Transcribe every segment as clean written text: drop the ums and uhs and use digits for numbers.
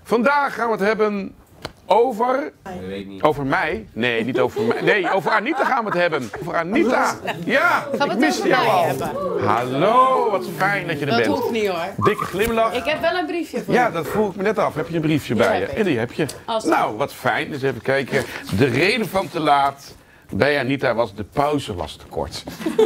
Vandaag gaan we het hebben over... Ik weet niet. Over mij? Nee, niet over mij. Nee, over Anita gaan we het hebben. Over Anita. Ja, ik miste jou al. Hallo, wat fijn dat je er bent. Dat hoeft niet hoor. Dikke glimlach. Ik heb wel een briefje voor Ja, dat vroeg ik me net af. Heb je een briefje bij je? En die heb je. Nou, wat fijn. Dus even kijken. De reden van te laat bij Anita was de pauze was te kort.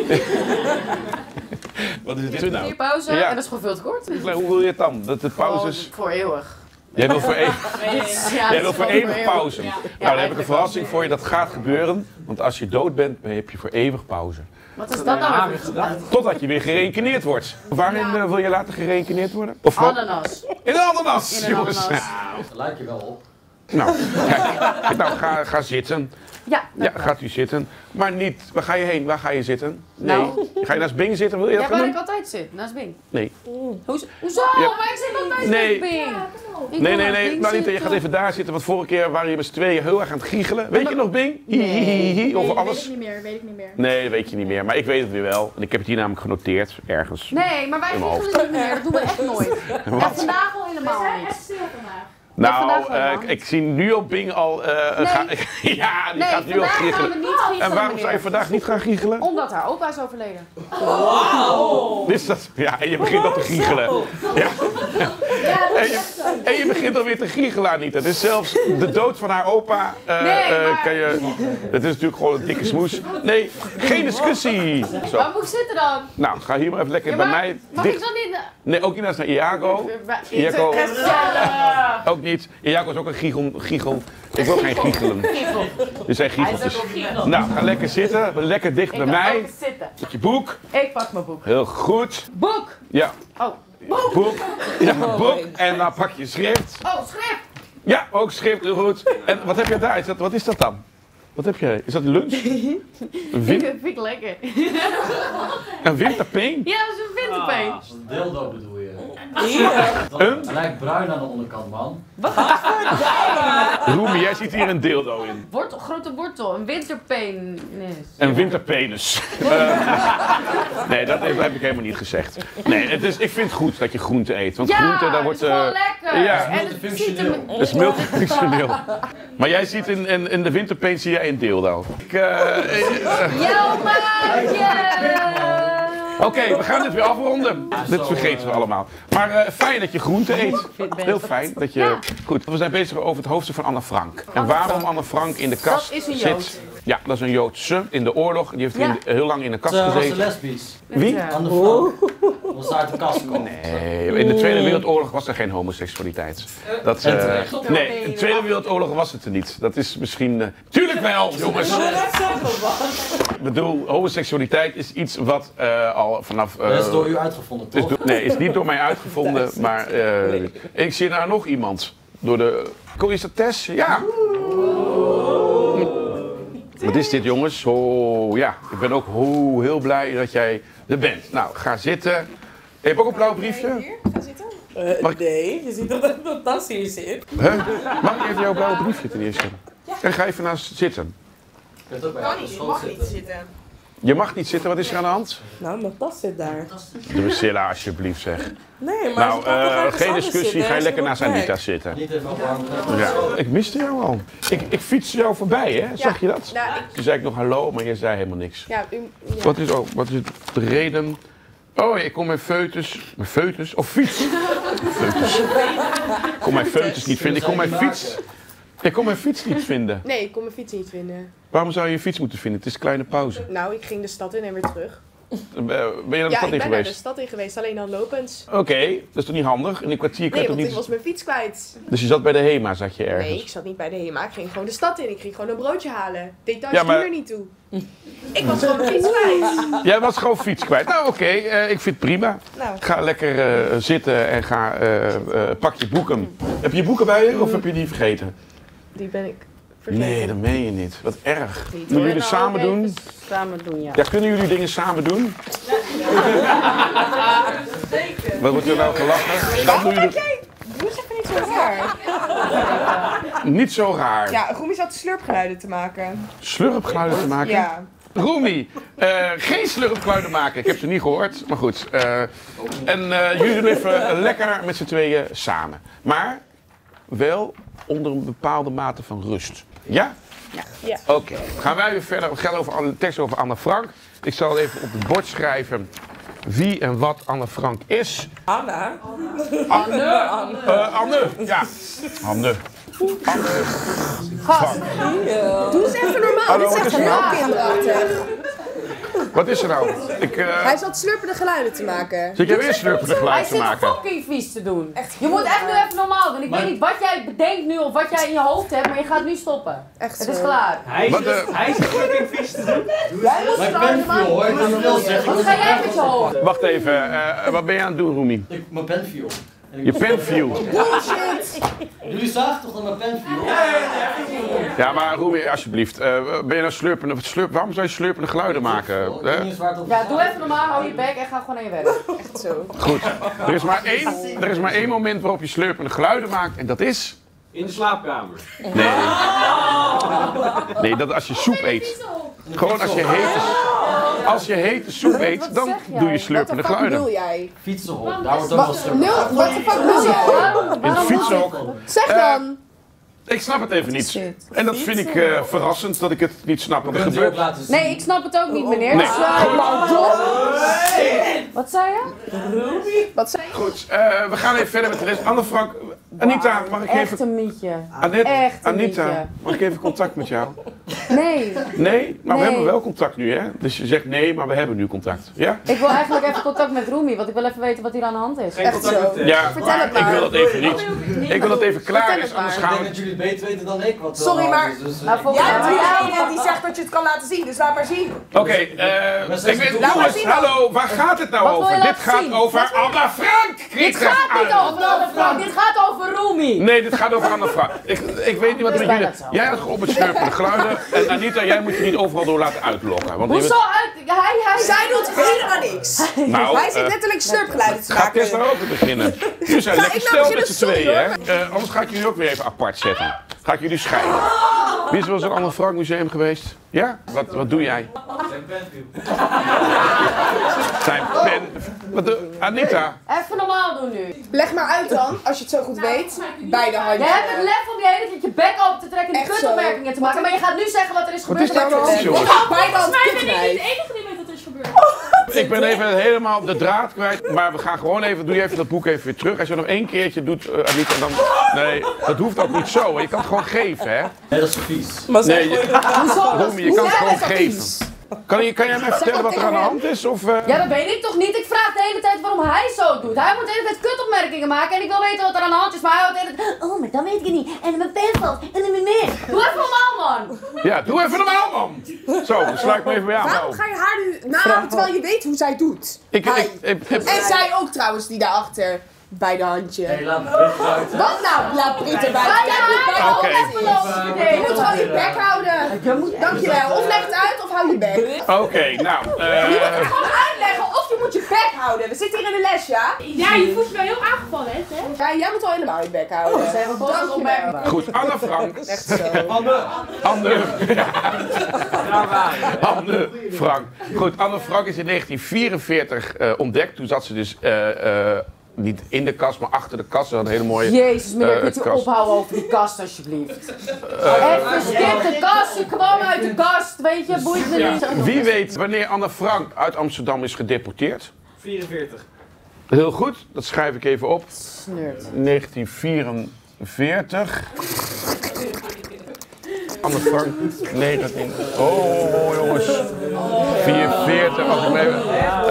Wat is dit nou? 4 pauze Ja. en dat is gewoon veel te kort. Hoe wil je het dan? Dat de pauzes... Voor eeuwig. Jij wil voor eeuwig, Ja, jij wil voor eeuwig pauze. Ja. Nou, dan heb ik een verrassing voor je. Dat gaat gebeuren. Want als je dood bent, dan heb je voor eeuwig pauze. Wat is dat nou weer gedaan? Totdat je weer gereïncarneerd wordt. Waarin wil je later gereïncarneerd worden? Of wat? Ananas. In een ananas, In een jongens. ananas. Daar lijkt je wel op. Nou, kijk. Nou, ga zitten. Ja, Ja, gaat u zitten. Maar niet, waar ga je heen? Waar ga je zitten? Nee. Nou. Ga je naast Bing zitten? Wil je dat ja, gaan waar doen? ik altijd zit, naast Bing. Nee. Hoezo? Ja. Maar ik zit altijd Nee. naast Bing. Ik Nee, wil nee, naast nee. Bing Marita, je zitten. gaat even daar zitten. Want vorige keer waren je met z'n tweeën heel erg aan het giechelen. Weet je nog, Bing? Hihihihi, over alles. Weet ik niet meer. Nee, dat weet je niet meer. Maar ik weet het weer wel. En ik heb het hier namelijk genoteerd, ergens. Nee, maar wij In mijn hoofd. giechelen niet meer. Dat doen we echt nooit. En vandaag al helemaal niet. Stil vandaag. Nou, vandaag wel, man. ik zie nu op Bing al... ja, die Nee, gaat nu al vandaag gaan we giechelen. niet giechelen, En waarom zou je meneer. vandaag niet gaan giechelen? Omdat haar opa is overleden. Dus dat, ja, en je begint al te giechelen. Ja. En je begint alweer te giechelen, Anita. Dus zelfs de dood van haar opa maar- kan je... Het is natuurlijk gewoon een dikke smoes. Nee, geen discussie. Zo. Waar moet ik zitten dan? Nou, ga hier maar even lekker Ja, bij maar mij. mag ik dan niet... Nee, ook niet naar Iago. Iago ook niet. Iago is ook een giechel. Ik wil geen giechelen. Dit zijn giecheltjes. Nou, ga lekker zitten. Lekker dicht bij mij. Ook zitten. Met je boek. Ik pak mijn boek. Heel goed. Boek! Ja, Oh, boek! boek. Ja, boek. En dan pak je schrift. Oh, schrift! Ja, ook schrift. Heel goed. En wat heb je daar? Wat is dat dan? Wat heb je? Is dat lunch? Vind ik lekker. Een winterpeen? Ja, dat is een winterpeen. Ah, zo'n dildo bedoel je. Een? Het lijkt bruin aan de onderkant, man. Roemie, jij ziet hier een dildo in. Wortel, grote wortel, een winterpenis. Een winterpenis. Nee, dat heb ik helemaal niet gezegd. Nee, ik vind het goed dat je groente eet. Want Ja, groente, daar wordt... het is gewoon lekker. ja. En het ziet er... Dat is multifunctioneel. Maar jij ziet in de winterpeens zie jij een dildo. Jouw maatje! Oké, we gaan dit weer afronden. Dit vergeten we allemaal. Maar fijn dat je groente eet. Heel fijn dat je... Goed, we zijn bezig over het hoofdstuk van Anne Frank. En waarom Anne Frank in de kast Dat is een Jood. zit. Ja, dat is een Joodse in de oorlog. Die heeft Ja. heel lang in de kast Ze was gezeten. lesbisch. Wie? Aan de Frank. Was ze uit de kast gekomen. Nee, in de Tweede Wereldoorlog was er geen homoseksualiteit. Dat, En terecht. nee, in de Tweede Wereldoorlog was het er niet. Dat is misschien... Tuurlijk wel, jongens! Ik bedoel, homoseksualiteit is iets wat al vanaf... Dat is door u uitgevonden, is toch? nee, is niet door mij uitgevonden, maar ik zie daar nog iemand. Door de... Is dat Tess? Ja! Wat is dit, jongens? Oh, ja, ik ben ook heel blij dat jij er bent. Nou, ga zitten. Je hebt ook een blauw briefje? Hier, ga zitten. Nee, je ziet dat er een tas hier zit. Huh? Mag ik even jouw blauwe briefje ten eerste? En ga even naast zitten. Je kunt ook bij Kan haar niet, je schoot mag zitten. niet zitten. Je mag niet zitten, wat is er aan de hand? Nou, mijn tas zit daar. Doe Silla alsjeblieft, zeg. Nee, maar Nou, ze kan toch ergens geen anders discussie, zitten, ga je ze lekker moet naast weg. Anita zitten. Niet even ophangen. Ja. Ik miste jou al. Ik fietste jou voorbij, hè? Zag je dat? Nou, Toen zei ik nog hallo, maar je zei helemaal niks. ja, ja. Wat is de reden? Oh, ik kom mijn foetus. Mijn foetus? Of fiets? Foetus. Ik kon mijn foetus niet vinden. Ik kon mijn fiets. Ik kon mijn fiets niet vinden. Nee, ik kon mijn fiets niet vinden. Waarom zou je je fiets moeten vinden? Het is een kleine pauze. Nou, ik ging de stad in en weer terug. Ben je naar de Ja, stad ik in ben naar de geweest? stad in geweest, alleen dan lopend. Oké, dat is toch niet handig? In een kwartier kan Nee, je toch want ik niet... was mijn fiets kwijt. Dus je zat bij de HEMA, zat je ergens? Nee, ik zat niet bij de HEMA. Ik ging gewoon de stad in. Ik ging gewoon een broodje halen. Details Ja, maar- doen er niet toe. Ik was gewoon mijn fiets kwijt. Jij was gewoon fiets kwijt. Nou oké, ik vind het prima. Nou, Ga lekker zitten en pak je boeken. Heb je je boeken bij je of heb je die vergeten? die ben ik vergeten. Nee, dat meen je niet. Wat erg. Niet, Moeten hoor. jullie samen doen? Samen doen, ja. Ja, kunnen jullie dingen samen doen? Wat wordt er nou gelachen? Dan doe je het Doe eens even niet zo raar. niet zo raar. Ja, Roemie zat slurpgeluiden te maken. Slurpgeluiden te maken? Ja. Roemie, geen slurpgeluiden maken. Ik heb ze niet gehoord, maar goed. En jullie doen even lekker met z'n tweeën samen. Maar wel onder een bepaalde mate van rust. Ja? Ja. Oké, gaan wij weer verder. Het gaat over de tekst over Anne Frank. Ik zal even op het bord schrijven wie en wat Anne Frank is. Anna. Anne, ja. Anne. Gast, doe eens even normaal. Hallo, Dit wat is is echt er nou? heel kinderachtig. Wat is er nou? Hij zat slurpende geluiden te maken. Zit jij weer slurpende Hij geluid te zit maken? fucking vies te doen. Echt Je moet echt nu heel even normaal doen. Ik weet niet wat jij bedenkt nu of wat jij in je hoofd hebt, maar je gaat nu stoppen. Echt Het is zo. klaar. Hij zit fucking vies te doen. Jij moet Maar ik trouwens ben viool hoor, ik ben veel zeggen. Wat ga jij met je hoofd? Wacht even, wat ben je aan het doen, Roemie? Mijn penviool. Je penview. Bullshit. Jullie zagen toch dat mijn penviool? Ja, maar Roemie, alsjeblieft. Ben je nou slurpende? Waarom zou je slurpende geluiden maken? Ik weet niet eens waar het over Ja, gaat. doe even normaal, hou je bek en ga gewoon naar je werk. Echt zo. Goed. Er is maar één moment waarop je slurpende geluiden maakt en dat is... In de slaapkamer. Nee. Nee, dat als je soep eet. Gewoon als je hete soep eet, dan doe je Wat slurpende de fuck geluiden. bedoel jij? Fietsenhok, daar wordt ook wel stuk. Wat de fuck bedoel jij? In het fietsenhok. Zeg dan. Ik snap het even niet. En dat vind ik verrassend dat ik het niet snap wat er Kunt u ook gebeurt. laten zien. Nee, ik snap het ook niet, meneer. Nee. Dus, wat zei je? Wat zei je? Goed, we gaan even verder met de rest. Anne Frank, Anita, mag ik Echt even... een mietje. Annette, echt een Anita, liedje. mag ik even contact met jou? Nee. Nee? Maar we Nee. hebben wel contact nu, hè? Dus je zegt nee, maar we hebben nu contact. Ja? Ik wil eigenlijk even contact met Roemie, want ik wil even weten wat hier aan de hand is. Echt zo. Ja, Vertel het ik maar. wil dat even niet. Ik wil dat even klaar Vertel is, het anders maar. gaan Ik we... denk dat jullie het beter weten dan ik. Wat Sorry, maar- Nou, volgens Jij mij- bent degene die zegt dat je het kan laten zien, dus laat maar zien. Oké, ik weet... Laat maar Jongens, zien dan. hallo, waar gaat het nou Wat wil je over? Dit laten gaat zien? over Wat wil je- Anne Frank! Dit gaat niet over Anne Frank, dit gaat over Roemie. Nee, dit gaat over Anne Frank. Ik weet niet wat er met bijna jullie... hetzelfde. Jij had gewoon op het slurpende geluiden. En Anita, jij moet je niet overal door laten uitlokken. Want je Hoezo uit? Hij Zij doet helemaal niks. Nou, Hij zit letterlijk slurpgeluiden te gaat Tess maken. nou ook te beginnen? Jullie zijn Ga lekker ik nou stel met beginnen? z'n tweeën, Sorry, hè? Anders ga ik jullie ook weer even apart zetten. Ga ik jullie scheiden. Wie is wel eens in het Anne Frank museum geweest? Ja? Wat doe jij? Zijn pen... Anita, Even normaal doen nu. Leg maar uit dan, als je het zo goed weet. Beide Je handjes. hebt het lef om je hele tijd je bek open te trekken en Echt kutopmerkingen te maken, maar je gaat nu zeggen wat er is wat gebeurd. is nou aan de hand, jongens? Beide handen Maar ben ik kutknijp. niet de enige die weet wat er is gebeurd? Ik ben even helemaal de draad kwijt, maar we gaan gewoon even, doe je even dat boek even weer terug. Als je nog één keertje doet, Anita, dan... Nee, dat hoeft ook niet zo, hè. Je kan het gewoon geven, hè. Nee, dat is vies. Maar Nee, Roemie, je kan het gewoon Jij bent geven. vies. Kan jij mij vertellen wat er aan de hand is? Of, Ja, dat weet ik toch niet? Ik vraag de hele tijd waarom hij zo doet. Hij moet de hele tijd kutopmerkingen maken en ik wil weten wat er aan de hand is, maar hij houdt de hele tijd... Oh, maar dat weet ik niet. En mijn pen valt. En dan meer. Doe even normaal, man. Ja, doe even normaal, man. Zo, dan sluit ik me even bij jou. Waarom ga je haar nu nadoen terwijl je weet hoe zij doet? Hij. En zij ook trouwens, die daarachter. Beide handje. Nee, laat me uit. Wat nou? Laat Britt erbij. Ga jij haar ook Oké. even lopen Je verdelen? moet gewoon je bek houden. Dankjewel. Of leg het uit of hou je bek. Oké, nou, Je moet het gewoon uitleggen of je moet je bek houden. We zitten hier in de les, ja? Ja, je voelt je wel heel aangevallen, hè? Ja, jij moet al helemaal je bek houden. Ze hebben gewoon een opmerking. goed, Anne Frank. Echt zo. Anne. Anne Frank. Goed, Anne Frank is in 1944 ontdekt. Toen zat ze dus niet in de kast, maar achter de kast. Ze had een hele mooie Jezus, meneer, kunt u kast. ophouden over die kast, alsjeblieft? Even skip de kast, je kwam uit de kast, weet je, boeit me niet. Wie weet wanneer Anne Frank uit Amsterdam is gedeporteerd? 44. Heel goed, dat schrijf ik even op. Snurt. 1944. Anne Frank, 19... Oh, jongens. 44, als ik me even...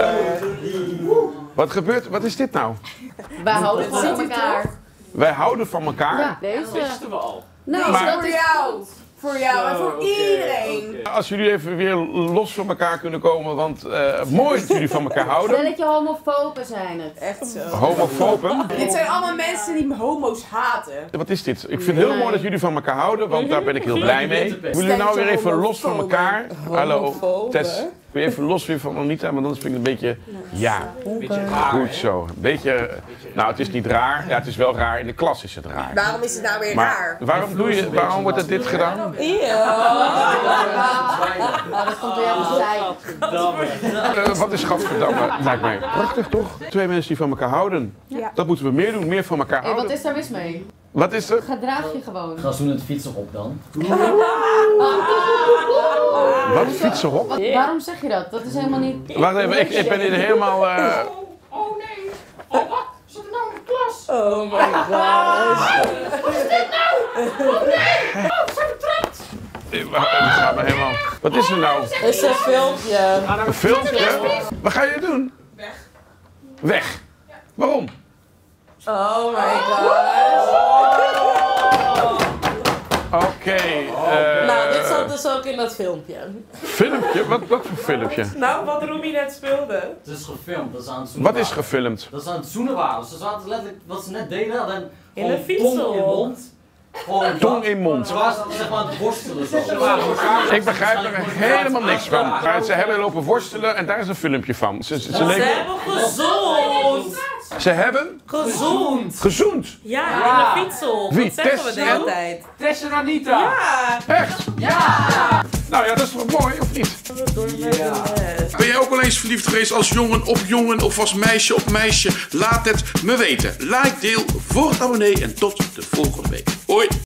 Wat gebeurt? Wat is dit nou? Wij houden van elkaar. Wij houden van elkaar. Ja, deze. Wisten we al. Nee, Maar- dat Voor is... jou. Voor jou en voor Oké, iedereen. oké. Als jullie even weer los van elkaar kunnen komen, want mooi dat jullie van elkaar houden. Stelletje homofoben zijn het. Echt zo. Homofoben. Dit zijn allemaal mensen die homo's haten. Wat is dit? Ik vind het heel mooi dat jullie van elkaar houden, want daar ben ik heel blij mee. Willen jullie nou weer even los van elkaar? Hallo, Homofoben. Tess. Wil je even los weer van Anita, want anders vind ik het een beetje... Ja, Beetje raar, goed hè? zo. Een beetje... Nou, het is niet raar. Ja, het is wel raar. In de klas is het raar. Waarom is het nou weer Maar raar? waarom wordt dit gedaan? Ja. maar dat komt door jouw zij. Wat is gadverdamme? Lijkt mij prachtig, toch? Twee mensen die van elkaar houden. Ja. Dat moeten we meer doen, meer van elkaar Hé, houden. wat is daar mis mee? Wat is er? Gedraag je gewoon. Ga zo het fietsen op dan. Wat fietsen op? Waarom zeg je dat? Dat is helemaal niet... Wacht even, ik ben hier helemaal... Oh nee. Oh wat? Zit er nou in de klas? Oh my god. Wat is dit nou? Oh nee. Oh, zijn we trapt? Het gaat me helemaal... Wat is er nou? Het is een filmpje. Een filmpje? Wat ga je doen? Weg. Weg? Waarom? Oh my god. Oké. Nou, dit zat dus ook in dat filmpje. Filmpje? Wat voor filmpje? Nou, wat Roemie net speelde. Het is gefilmd, dat is aan het zoenen. Wat is gefilmd? Dat is aan het zoenen waren. Ze zaten letterlijk, wat ze net deden, hadden In een gewoon fietshol. tong in mond. Gewoon Tong in mond. Ze waren zeg maar aan het worstelen zo. Ik begrijp er helemaal niks van. Maar ze hebben lopen worstelen en daar is een filmpje van. Ze Ze hebben gezoend. Ze hebben Gezoend. gezoend. Ja, in de fietshol. Wie? Dat zeggen we Tess de en- hele tijd. Tess en Anita. Ja. Echt? Ja! Nou ja, dat is toch mooi, of niet? Ben jij ook wel eens verliefd geweest als jongen op jongen of als meisje op meisje? Laat het me weten. Like, deel, voor het abonnee en tot de volgende week. Hoi!